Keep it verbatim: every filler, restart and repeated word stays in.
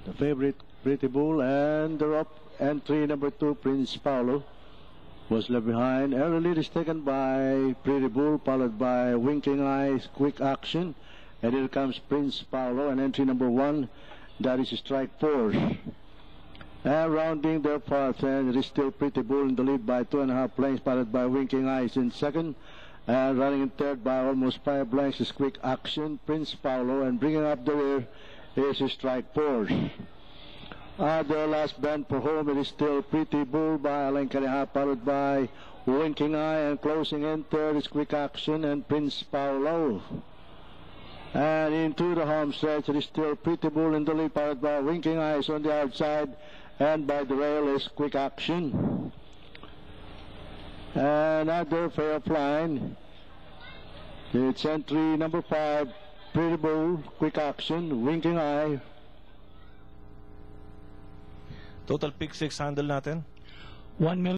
the favorite Pretty Bull, and the rope entry number two, Prince Paulo, was left behind. Early lead is taken by Pretty Bull, followed by Winking Eyes, Quick Action, and here comes Prince Paulo, and entry number one, that is strike four. And rounding their fourth, and it is still Pretty Bull in the lead by two and a half lengths, followed by Winking Eyes in second. And running in third by almost five lengths is Quick Action, Prince Paulo, and bringing up the rear is strike four. Uh, the last bend for home, it is still Pretty Bull by a length and a half, followed by Winking Eye, and closing in third is Quick Action and Prince Paulo. And into the home stretch, it is still Pretty Bull in the lead, followed by Winking Eyes on the outside, and by the rail is Quick Action. Another fair of line. It's entry number five, Pretty Bull, Quick Action, Winking Eye. Total pick six handle natin. one million.